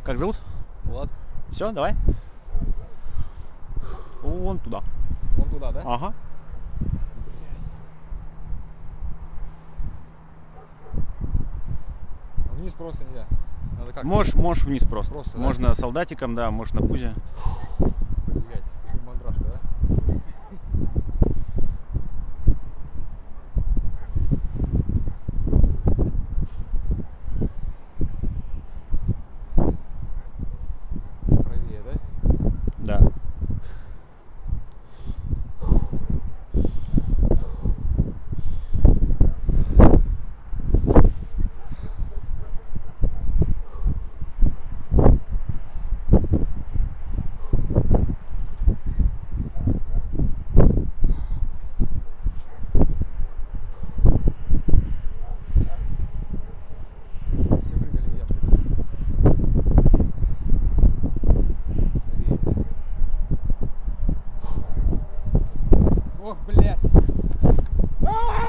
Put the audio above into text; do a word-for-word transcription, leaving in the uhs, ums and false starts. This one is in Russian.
Как зовут? Влад. Все, давай. Вон туда. Вон туда, да? Ага. Вниз просто нельзя. Надо как? Можешь, можешь вниз просто. Просто, да? Можно солдатиком, да, можешь на пузе. Блять, мандраж, да? Правее, да? Да. Все прыгали в ямке. Ох, блядь! А!